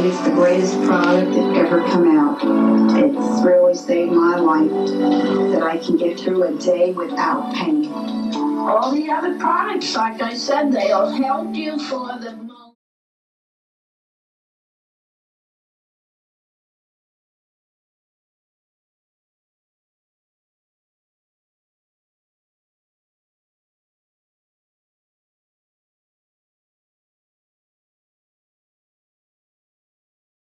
think it's the greatest product that ever come out. It's really saved my life, that I can get through a day without pain. All the other products, like I said, they'll help you for the